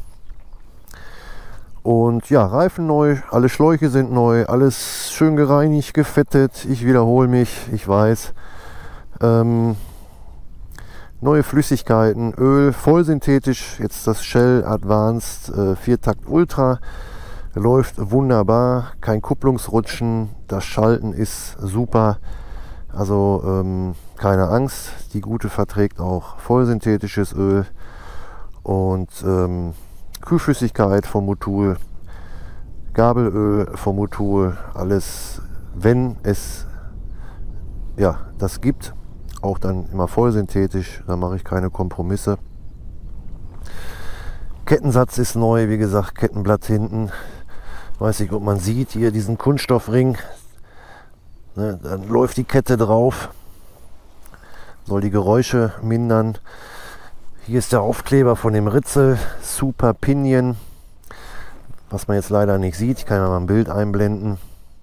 Und ja, Reifen neu, alle Schläuche sind neu, alles schön gereinigt, gefettet. Ich wiederhole mich, ich weiß. Ähm, neue Flüssigkeiten, Öl, vollsynthetisch. Jetzt das Shell Advanced äh, Viertakt Ultra. Läuft wunderbar, kein Kupplungsrutschen, das Schalten ist super. Also ähm, keine Angst, die Gute verträgt auch vollsynthetisches Öl. Und ähm, Kühlflüssigkeit vom Motul, Gabelöl vom Motul, alles, wenn es ja, das gibt, auch dann immer vollsynthetisch, da mache ich keine Kompromisse. Kettensatz ist neu, wie gesagt, Kettenblatt hinten, weiß nicht, ob man sieht, hier diesen Kunststoffring, ne, dann läuft die Kette drauf, soll die Geräusche mindern. Hier ist der Aufkleber von dem Ritzel, Super Pinion, was man jetzt leider nicht sieht. Ich kann ja mal ein Bild einblenden.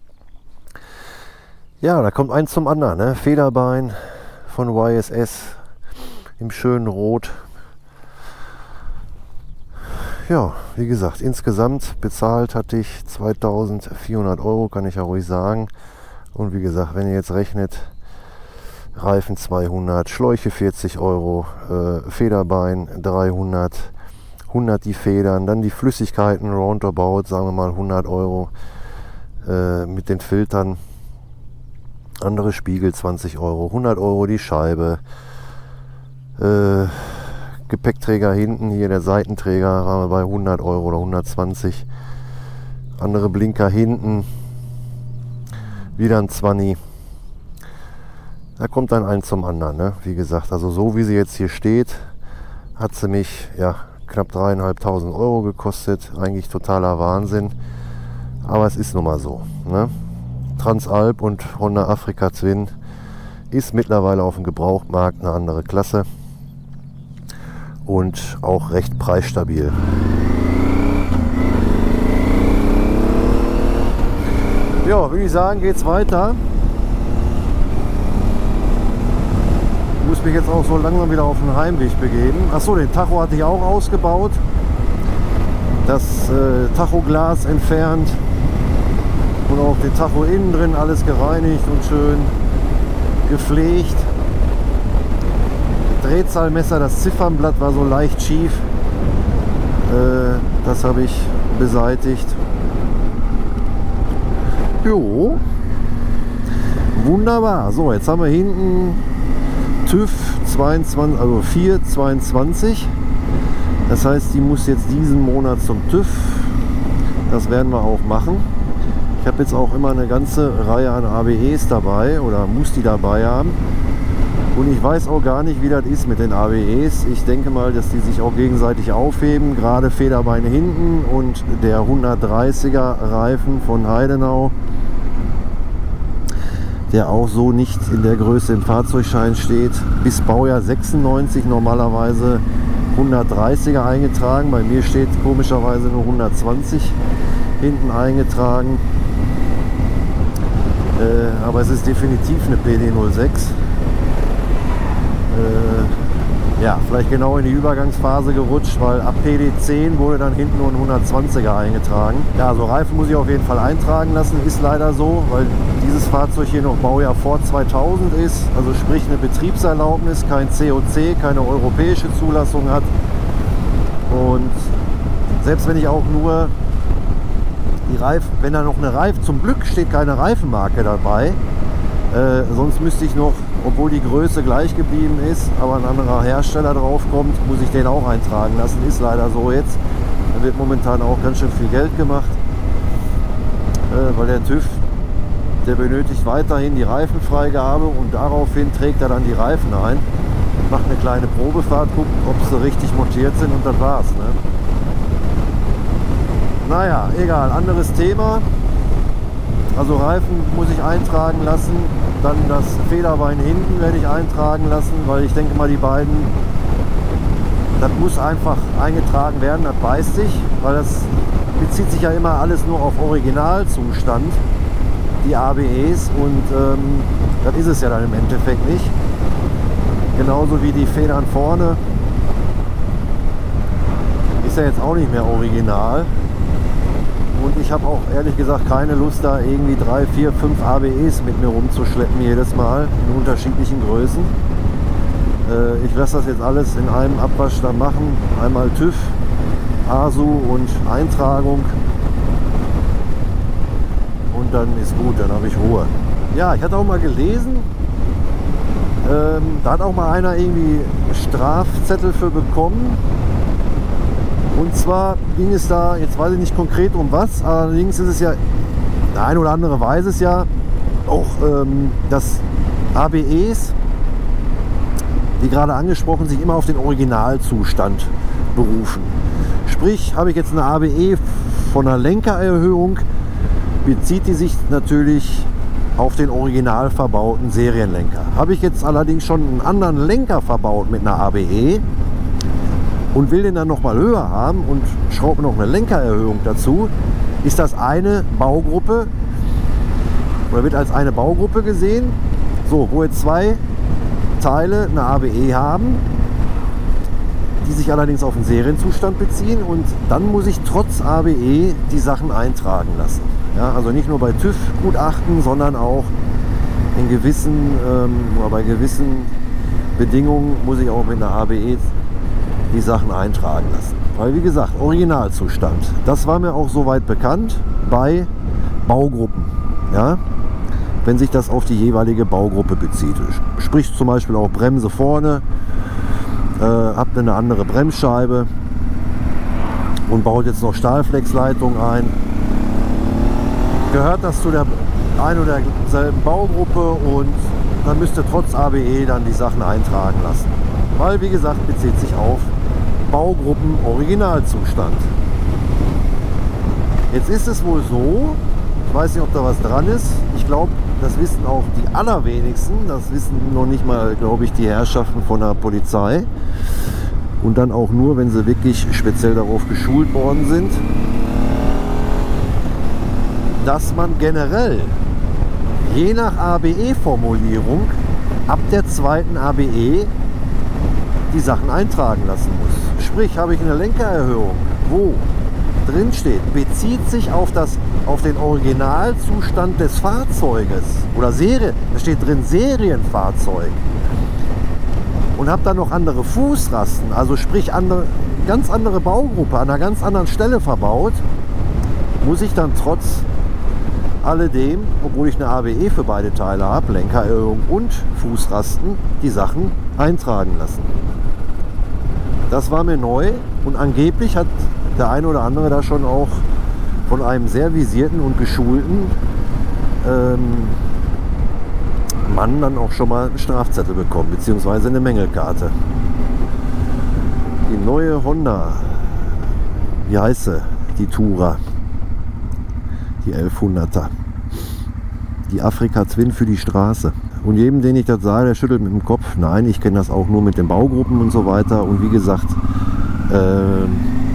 Ja, da kommt eins zum anderen, ne? Federbein von Y S S im schönen Rot. Ja, wie gesagt, insgesamt bezahlt hatte ich zweitausendvierhundert Euro, kann ich ja ruhig sagen. Und wie gesagt, wenn ihr jetzt rechnet, Reifen zweihundert, Schläuche vierzig Euro, äh, Federbein dreihundert, hundert die Federn, dann die Flüssigkeiten roundabout, sagen wir mal hundert Euro äh, mit den Filtern, andere Spiegel zwanzig Euro, hundert Euro die Scheibe, äh, Gepäckträger hinten, hier der Seitenträger, waren wir bei hundert Euro oder hundertzwanzig. Andere Blinker hinten, wieder ein zwanzig. Da kommt dann eins zum anderen, ne? Wie gesagt, also so wie sie jetzt hier steht, hat sie mich ja knapp dreieinhalbtausend Euro gekostet. Eigentlich totaler Wahnsinn, aber es ist nun mal so, ne? Transalp und Honda Africa Twin ist mittlerweile auf dem Gebrauchtmarkt eine andere Klasse. Und auch recht preisstabil. Ja, würde ich sagen, geht's weiter. Ich muss mich jetzt auch so langsam wieder auf den Heimweg begeben. Achso, den Tacho hatte ich auch ausgebaut. Das äh, Tachoglas entfernt. Und auch den Tacho innen drin alles gereinigt und schön gepflegt. Drehzahlmesser, das Ziffernblatt war so leicht schief. Äh, das habe ich beseitigt. Jo. Wunderbar. So, jetzt haben wir hinten TÜV zweiundzwanzig, also vier zweiundzwanzig. Das heißt, die muss jetzt diesen Monat zum TÜV. Das werden wir auch machen. Ich habe jetzt auch immer eine ganze Reihe an A B Es dabei oder muss die dabei haben. Und ich weiß auch gar nicht, wie das ist mit den A B Es. Ich denke mal, dass die sich auch gegenseitig aufheben. Gerade Federbeine hinten und der hundertdreißiger Reifen von Heidenau, der auch so nicht in der Größe im Fahrzeugschein steht. Bis Baujahr sechsundneunzig normalerweise hundertdreißiger eingetragen. Bei mir steht komischerweise nur hundertzwanzig hinten eingetragen. Äh, aber es ist definitiv eine P D null sechs. Äh, ja, vielleicht genau in die Übergangsphase gerutscht, weil ab P D zehn wurde dann hinten nur ein hundertzwanziger eingetragen. Ja, also Reifen muss ich auf jeden Fall eintragen lassen, ist leider so, weil dieses Fahrzeug hier noch Baujahr vor zweitausend ist, also sprich eine Betriebserlaubnis, kein C O C, keine europäische Zulassung hat. Und selbst wenn ich auch nur die Reifen, wenn da noch eine Reifen, zum Glück steht keine Reifenmarke dabei, äh, sonst müsste ich noch, obwohl die Größe gleich geblieben ist, aber ein anderer Hersteller drauf kommt, muss ich den auch eintragen lassen. Ist leider so jetzt. Da wird momentan auch ganz schön viel Geld gemacht, äh, weil der TÜV, der benötigt weiterhin die Reifenfreigabe und daraufhin trägt er dann die Reifen ein, macht eine kleine Probefahrt, guckt, ob sie richtig montiert sind und das war's. Ne? Naja, egal, anderes Thema. Also Reifen muss ich eintragen lassen, dann das Federbein hinten werde ich eintragen lassen, weil ich denke mal die beiden, das muss einfach eingetragen werden, das beißt sich, weil das bezieht sich ja immer alles nur auf Originalzustand, die A B Es, und ähm, das ist es ja dann im Endeffekt nicht. Genauso wie die Federn vorne, ist ja jetzt auch nicht mehr original. Und ich habe auch ehrlich gesagt keine Lust, da irgendwie drei, vier, fünf A B Es mit mir rumzuschleppen jedes Mal in unterschiedlichen Größen. Äh, ich lasse das jetzt alles in einem Abwasch dann machen. Einmal TÜV, A S U und Eintragung. Und dann ist gut, dann habe ich Ruhe. Ja, ich hatte auch mal gelesen, ähm, da hat auch mal einer irgendwie Strafzettel für bekommen. Und zwar ging es da, jetzt weiß ich nicht konkret um was, allerdings ist es ja, der eine oder andere weiß es ja, auch ähm, dass A B Es, wie gerade angesprochen, sich immer auf den Originalzustand berufen. Sprich, habe ich jetzt eine A B E von einer Lenkererhöhung, bezieht die sich natürlich auf den original verbauten Serienlenker. Habe ich jetzt allerdings schon einen anderen Lenker verbaut mit einer A B E und will den dann noch mal höher haben und schraube noch eine Lenkererhöhung dazu, ist das eine Baugruppe oder wird als eine Baugruppe gesehen, so, wo jetzt zwei Teile eine A B E haben, die sich allerdings auf den Serienzustand beziehen, und dann muss ich trotz A B E die Sachen eintragen lassen. Ja, also nicht nur bei TÜV-Gutachten, sondern auch in gewissen ähm, oder bei gewissen Bedingungen muss ich auch mit einer A B E die Sachen eintragen lassen. Weil wie gesagt, Originalzustand, das war mir auch soweit bekannt bei Baugruppen. Ja? Wenn sich das auf die jeweilige Baugruppe bezieht. Sprich zum Beispiel auch Bremse vorne, äh, habt eine andere Bremsscheibe und baut jetzt noch Stahlflexleitung ein. Gehört das zu der ein oder derselben Baugruppe, und dann müsst ihr trotz A B E dann die Sachen eintragen lassen. Weil wie gesagt, bezieht sich auf Baugruppen Originalzustand. Jetzt ist es wohl so, ich weiß nicht, ob da was dran ist, ich glaube, das wissen auch die allerwenigsten, das wissen noch nicht mal, glaube ich, die Herrschaften von der Polizei, und dann auch nur, wenn sie wirklich speziell darauf geschult worden sind, dass man generell je nach A B E-Formulierung ab der zweiten A B E die Sachen eintragen lassen muss. Sprich, habe ich eine Lenkererhöhung, wo drin steht, bezieht sich auf, das, auf den Originalzustand des Fahrzeuges oder Serie, da steht drin Serienfahrzeug, und habe dann noch andere Fußrasten, also sprich andere, ganz andere Baugruppe an einer ganz anderen Stelle verbaut, muss ich dann trotz alledem, obwohl ich eine A B E für beide Teile habe, Lenkererhöhung und Fußrasten, die Sachen eintragen lassen. Das war mir neu, und angeblich hat der eine oder andere da schon auch von einem sehr visierten und geschulten ähm, Mann dann auch schon mal einen Strafzettel bekommen, beziehungsweise eine Mängelkarte. Die neue Honda, wie heißt sie? Die Tourer, die elfhunderter, die Afrika Twin für die Straße. Und jedem, den ich das sage, der schüttelt mit dem Kopf. Nein, ich kenne das auch nur mit den Baugruppen und so weiter. Und wie gesagt, äh,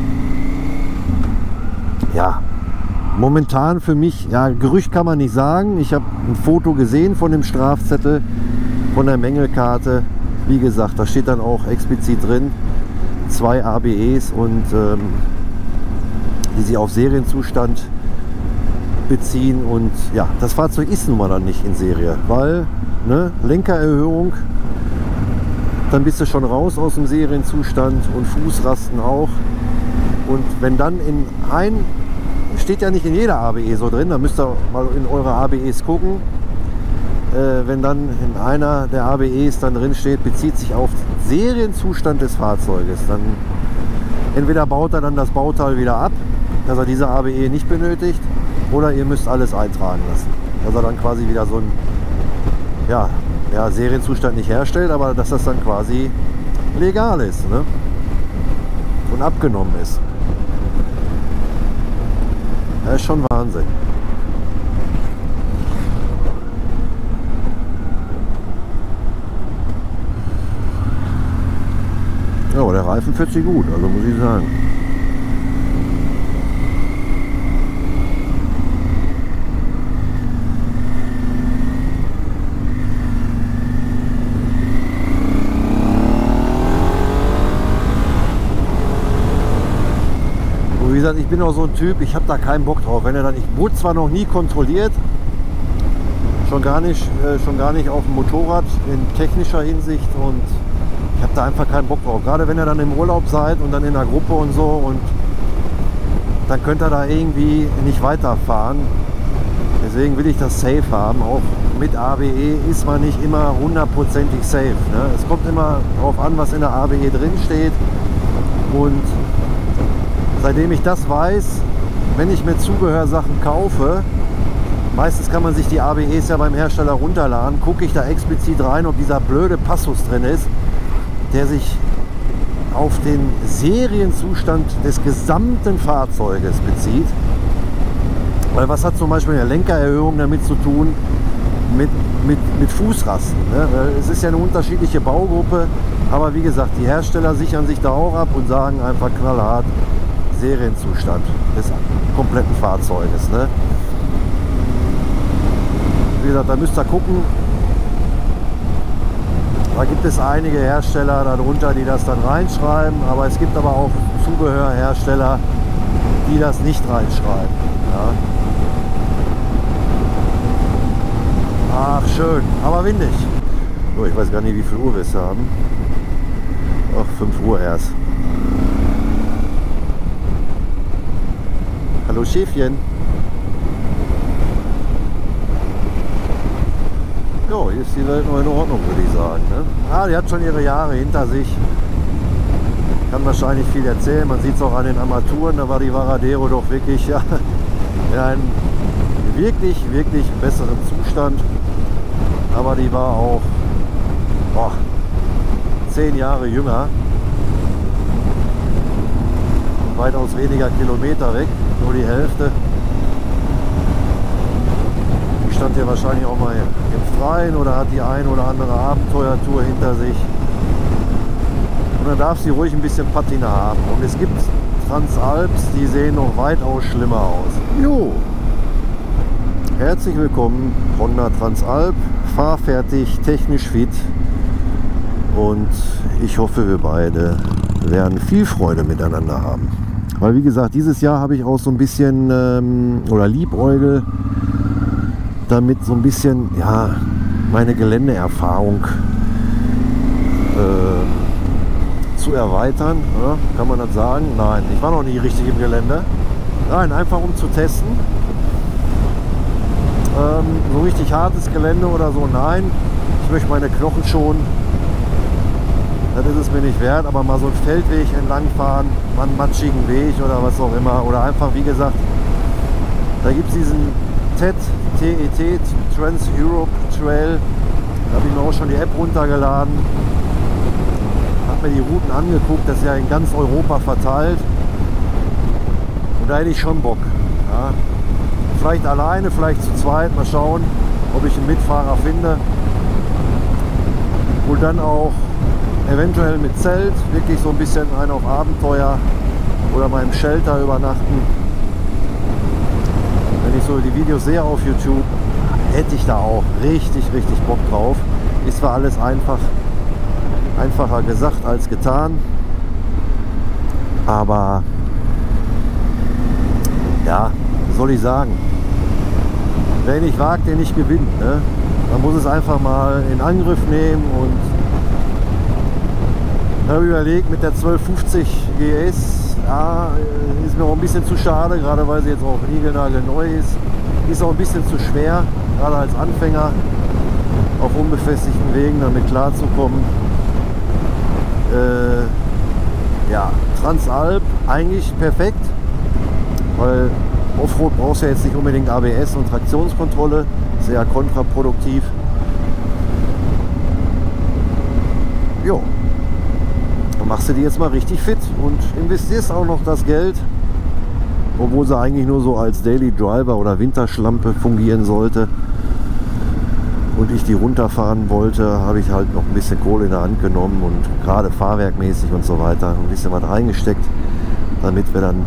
ja, momentan für mich, ja, Gerücht kann man nicht sagen. Ich habe ein Foto gesehen von dem Strafzettel, von der Mängelkarte. Wie gesagt, da steht dann auch explizit drin, zwei A B Es, und ähm, die sich auf Serienzustand beziehen. Und ja, das Fahrzeug ist nun mal dann nicht in Serie, weil ne, Lenkererhöhung, dann bist du schon raus aus dem Serienzustand, und Fußrasten auch. Und wenn dann in ein, steht ja nicht in jeder A B E so drin, da müsst ihr mal in eure A B Es gucken, äh, wenn dann in einer der A B Es dann drin steht, bezieht sich auf Serienzustand des Fahrzeuges, dann entweder baut er dann das Bauteil wieder ab, dass er diese A B E nicht benötigt, oder ihr müsst alles eintragen lassen, dass er dann quasi wieder so ein ja, ja, Serienzustand nicht herstellt, aber dass das dann quasi legal ist, ne? Und abgenommen ist. Das ist schon Wahnsinn. Ja, aber der Reifen fährt sich gut, also muss ich sagen. Wie gesagt, ich bin auch so ein Typ, ich habe da keinen Bock drauf. Wenn er dann, ich wurde zwar noch nie kontrolliert, schon gar nicht, äh, schon gar nicht auf dem Motorrad in technischer Hinsicht, und ich habe da einfach keinen Bock drauf. Gerade wenn ihr dann im Urlaub seid und dann in der Gruppe und so, und dann könnt ihr da irgendwie nicht weiterfahren. Deswegen will ich das safe haben. Auch mit A B E ist man nicht immer hundertprozentig safe. Ne? Es kommt immer darauf an, was in der A B E drin steht, und seitdem ich das weiß, wenn ich mir Zubehörsachen kaufe, meistens kann man sich die A B Es ja beim Hersteller runterladen, gucke ich da explizit rein, ob dieser blöde Passus drin ist, der sich auf den Serienzustand des gesamten Fahrzeuges bezieht. Weil was hat zum Beispiel eine Lenkererhöhung damit zu tun, mit, mit, mit Fußrasten. Ne? Es ist ja eine unterschiedliche Baugruppe, aber wie gesagt, die Hersteller sichern sich da auch ab und sagen einfach knallhart Serienzustand des kompletten Fahrzeuges. Ne? Wie gesagt, da müsst ihr gucken. Da gibt es einige Hersteller darunter, die das dann reinschreiben, aber es gibt aber auch Zubehörhersteller, die das nicht reinschreiben. Ja. Ach, schön, aber windig. So, ich weiß gar nicht, wie viel Uhr wir es haben. Ach, fünf Uhr erst. Hallo Schäfchen. Jo, hier ist die Welt noch in Ordnung, würde ich sagen. Ne? Ah, die hat schon ihre Jahre hinter sich. Kann wahrscheinlich viel erzählen. Man sieht es auch an den Armaturen. Da war die Varadero doch wirklich ja, in einem wirklich, wirklich besseren Zustand. Aber die war auch boah, zehn Jahre jünger. Weitaus weniger Kilometer weg. Nur die Hälfte. Die stand hier wahrscheinlich auch mal im Freien oder hat die ein oder andere Abenteuertour hinter sich. Und dann darf sie ruhig ein bisschen Patina haben. Und es gibt Transalps, die sehen noch weitaus schlimmer aus. Jo! Herzlich willkommen, Honda Transalp, fahrfertig, technisch fit. Und ich hoffe, wir beide werden viel Freude miteinander haben. Weil wie gesagt, dieses Jahr habe ich auch so ein bisschen, ähm, oder liebäugel, damit so ein bisschen, ja, meine Geländeerfahrung äh, zu erweitern. Ja, kann man das sagen? Nein, ich war noch nie richtig im Gelände. Nein, einfach um zu testen. Ähm, so richtig hartes Gelände oder so, nein. Ich möchte meine Knochen schonen. Das ist es mir nicht wert, aber mal so einen Feldweg entlang fahren, mal einen matschigen Weg oder was auch immer. Oder einfach, wie gesagt, da gibt es diesen T E T, T E T, Trans-Europe Trail. Da habe ich mir auch schon die App runtergeladen. Habe mir die Routen angeguckt, das ist ja in ganz Europa verteilt. Und da hätte ich schon Bock. Ja. Vielleicht alleine, vielleicht zu zweit, mal schauen, ob ich einen Mitfahrer finde. Und dann auch eventuell mit Zelt, wirklich so ein bisschen ein auf Abenteuer oder mal im Shelter übernachten. Wenn ich so die Videos sehe auf YouTube, hätte ich da auch richtig, richtig Bock drauf. Ist zwar alles einfach, einfacher gesagt als getan, aber ja, was soll ich sagen? Wer nicht wagt, der nicht gewinnt. Ne? Man muss es einfach mal in Angriff nehmen und ich habe überlegt, mit der zwölf fünfzig G S, ja, ist mir auch ein bisschen zu schade, gerade weil sie jetzt auch niegelnagelneu ist. Ist auch ein bisschen zu schwer, gerade als Anfänger auf unbefestigten Wegen damit klarzukommen. Äh, ja, Transalp eigentlich perfekt, weil Offroad brauchst du ja jetzt nicht unbedingt A B S und Traktionskontrolle, sehr kontraproduktiv. Jo. Machst du die jetzt mal richtig fit und investierst auch noch das Geld, obwohl sie eigentlich nur so als Daily Driver oder Winterschlampe fungieren sollte und ich die runterfahren wollte, habe ich halt noch ein bisschen Kohle in der Hand genommen und gerade fahrwerkmäßig und so weiter ein bisschen was reingesteckt, damit wir dann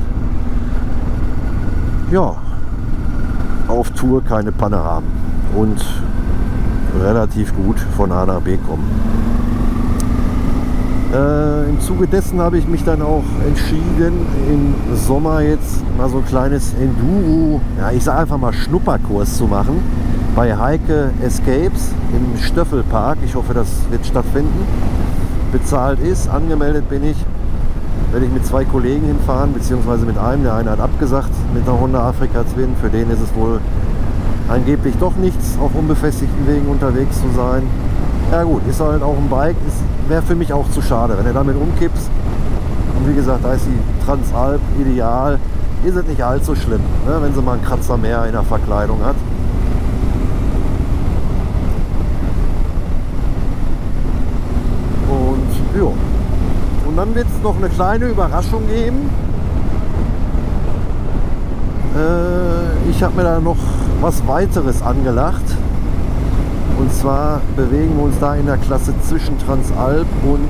ja auf Tour keine Panne haben und relativ gut von A nach B kommen. Äh, Im Zuge dessen habe ich mich dann auch entschieden, im Sommer jetzt mal so ein kleines Enduro, ja ich sage einfach mal Schnupperkurs zu machen, bei Heike Escapes im Stöffelpark. Ich hoffe, das wird stattfinden. Bezahlt ist, angemeldet bin ich, werde ich mit zwei Kollegen hinfahren, beziehungsweise mit einem, der eine hat abgesagt mit der Honda Africa Twin, für den ist es wohl angeblich doch nichts, auf unbefestigten Wegen unterwegs zu sein. Ja gut, ist halt auch ein Bike, wäre für mich auch zu schade, wenn du damit umkippst. Und wie gesagt, da ist die Transalp ideal, ist es nicht allzu schlimm, ne, wenn sie mal einen Kratzer mehr in der Verkleidung hat. Und ja, und dann wird es noch eine kleine Überraschung geben. Äh, ich habe mir da noch was weiteres angelacht. Und zwar bewegen wir uns da in der Klasse zwischen Transalp und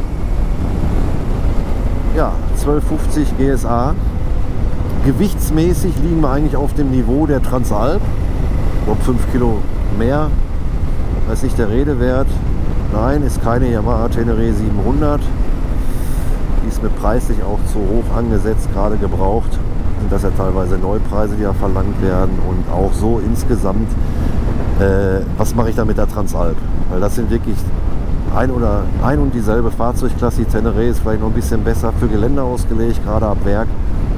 ja, zwölf fünfzig G S A. Gewichtsmäßig liegen wir eigentlich auf dem Niveau der Transalp. Ich glaube fünf Kilo mehr. Das ist nicht der Rede wert. Nein, ist keine Yamaha Tenere siebenhundert. Die ist mir preislich auch zu hoch angesetzt, gerade gebraucht. Sind das ja teilweise Neupreise, die ja verlangt werden. Und auch so insgesamt, äh, was mache ich da mit der Transalp? Weil das sind wirklich ein oder ein und dieselbe Fahrzeugklasse. Die Tenere ist vielleicht noch ein bisschen besser für Gelände ausgelegt, gerade ab Werk.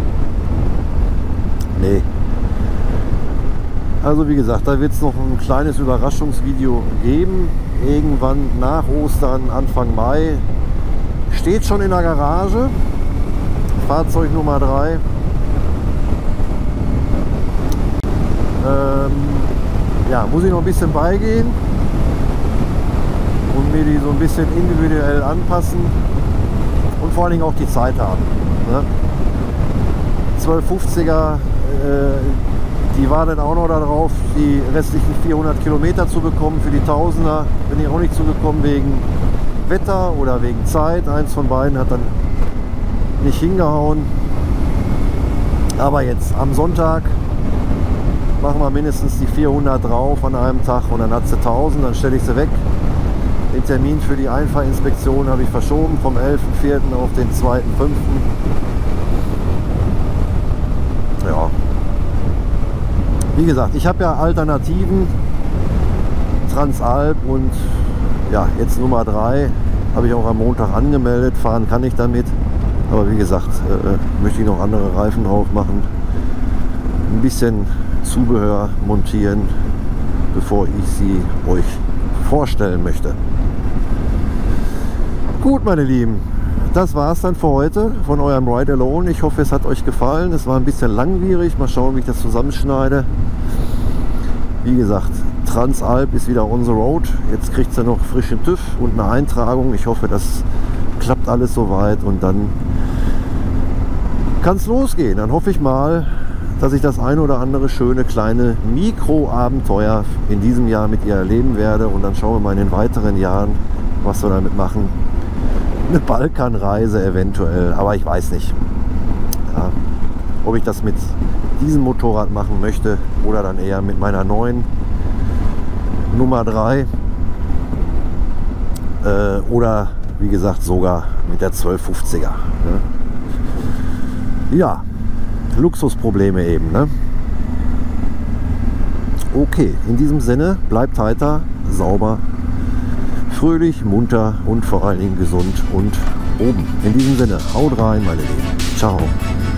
Nee. Also wie gesagt, da wird es noch ein kleines Überraschungsvideo geben. Irgendwann nach Ostern, Anfang Mai. Steht schon in der Garage. Fahrzeug Nummer drei. Ähm, ja, muss ich noch ein bisschen beigehen und mir die so ein bisschen individuell anpassen und vor allen Dingen auch die Zeit haben. Ne? zwölf fünfziger, äh, die waren dann auch noch darauf, die restlichen vierhundert Kilometer zu bekommen. Für die Tausender bin ich auch nicht zugekommen wegen Wetter oder wegen Zeit. Eins von beiden hat dann nicht hingehauen. Aber jetzt am Sonntag machen wir mindestens die vierhundert drauf an einem Tag und dann hat sie tausend, dann stelle ich sie weg. Den Termin für die Einfahrinspektion habe ich verschoben vom elften vierten auf den zweiten fünften Ja. Wie gesagt, ich habe ja Alternativen, Transalp und ja, jetzt Nummer drei habe ich auch am Montag angemeldet. Fahren kann ich damit, aber wie gesagt, äh, möchte ich noch andere Reifen drauf machen, ein bisschen Zubehör montieren, bevor ich sie euch vorstellen möchte. Gut, meine Lieben, das war es dann für heute von eurem Ride Alone. Ich hoffe, es hat euch gefallen. Es war ein bisschen langwierig. Mal schauen, wie ich das zusammenschneide. Wie gesagt, Transalp ist wieder on the road. Jetzt kriegt sie noch frischen TÜV und eine Eintragung. Ich hoffe, das klappt alles soweit und dann kann es losgehen. Dann hoffe ich mal, dass ich das ein oder andere schöne kleine Mikroabenteuer in diesem Jahr mit ihr erleben werde. Und dann schauen wir mal in den weiteren Jahren, was wir damit machen. Eine Balkanreise eventuell, aber ich weiß nicht, ja, ob ich das mit diesem Motorrad machen möchte oder dann eher mit meiner neuen Nummer drei äh, oder wie gesagt sogar mit der zwölf fünfziger. Ne? Ja, Luxusprobleme eben. Ne? Okay, in diesem Sinne, bleibt heiter, sauber, fröhlich, munter und vor allen Dingen gesund und oben. In diesem Sinne, haut rein, meine Lieben. Ciao.